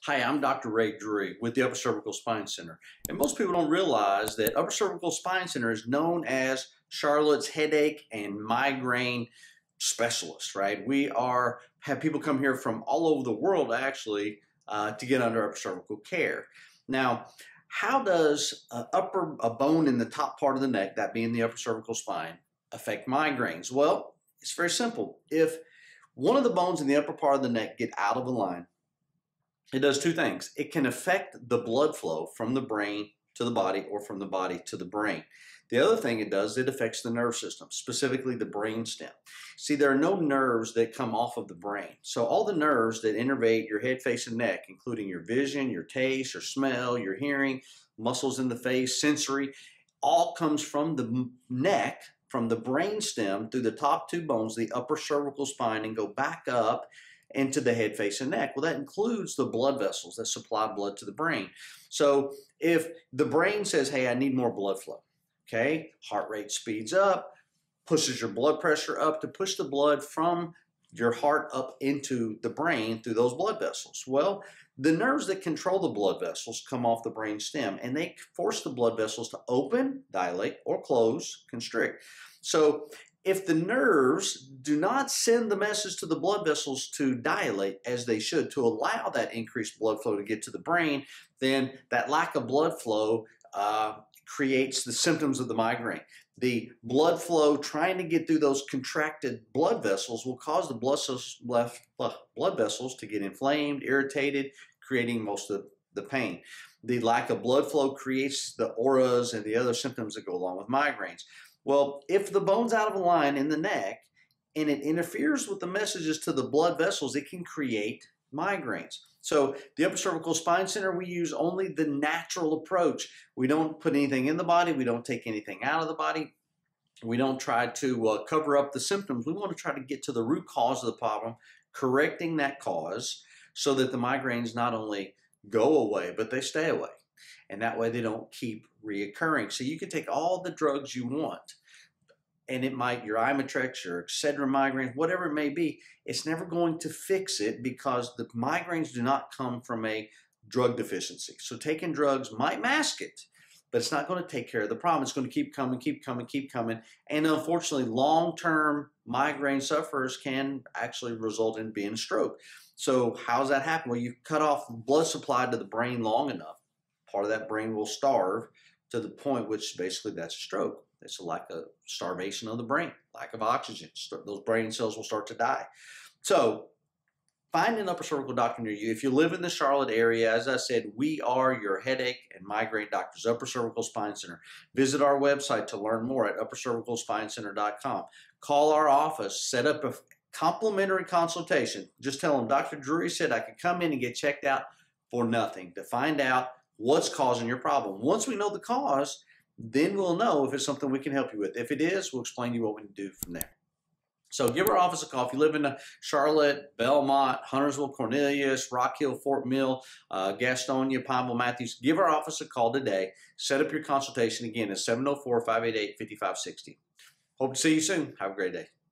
Hi, I'm Dr. Drury with the Upper Cervical Spine Center. And most people don't realize that Upper Cervical Spine Center is known as Charlotte's headache and migraine specialist, right? We have people come here from all over the world actually to get under upper cervical care. Now, how does a bone in the top part of the neck, that being the upper cervical spine, affect migraines? Well, it's very simple. If one of the bones in the upper part of the neck get out of line, it does two things. It can affect the blood flow from the brain to the body or from the body to the brain. The other thing it does, it affects the nerve system, specifically the brainstem. See, there are no nerves that come off of the brain. So all the nerves that innervate your head, face, and neck, including your vision, your taste, your smell, your hearing, muscles in the face, sensory, all comes from the neck, from the brainstem through the top two bones, the upper cervical spine, and go back up into the head, face, and neck. Well, that includes the blood vessels that supply blood to the brain. So if the brain says, hey, I need more blood flow, okay, heart rate speeds up, pushes your blood pressure up to push the blood from your heart up into the brain through those blood vessels. Well, the nerves that control the blood vessels come off the brain stem, and they force the blood vessels to open, dilate, or close, constrict. So if the nerves do not send the message to the blood vessels to dilate as they should, to allow that increased blood flow to get to the brain, then that lack of blood flow creates the symptoms of the migraine. The blood flow trying to get through those contracted blood vessels will cause the blood vessels to get inflamed, irritated, creating most of the pain. The lack of blood flow creates the auras and the other symptoms that go along with migraines. Well, if the bone's out of line in the neck and it interferes with the messages to the blood vessels, it can create migraines. So the Upper Cervical Spine Center, we use only the natural approach. We don't put anything in the body. We don't take anything out of the body. We don't try to cover up the symptoms. We want to try to get to the root cause of the problem, correcting that cause so that the migraines not only go away, but they stay away. And that way they don't keep reoccurring. So you can take all the drugs you want, and it might, your Imitrex, your Excedrin migraine, whatever it may be, it's never going to fix it because the migraines do not come from a drug deficiency. So taking drugs might mask it, but it's not going to take care of the problem. It's going to keep coming, keep coming, keep coming. And unfortunately, long-term migraine sufferers can actually result in being a stroke. So how does that happen? Well, you cut off blood supply to the brain long enough, part of that brain will starve to the point which basically that's a stroke. It's like a starvation of the brain, lack of oxygen. Those brain cells will start to die. So find an upper cervical doctor near you. If you live in the Charlotte area, as I said, we are your headache and migraine doctors, Upper Cervical Spine Center. Visit our website to learn more at uppercervicalspinecenter.com. Call our office, set up a complimentary consultation. Just tell them Dr. Drury said I could come in and get checked out for nothing to find out what's causing your problem. Once we know the cause, then we'll know if it's something we can help you with. If it is, we'll explain to you what we can do from there. So give our office a call. If you live in Charlotte, Belmont, Huntersville, Cornelius, Rock Hill, Fort Mill, Gastonia, Pineville, Matthews, give our office a call today. Set up your consultation. Again, it's 704-588-5560. Hope to see you soon. Have a great day.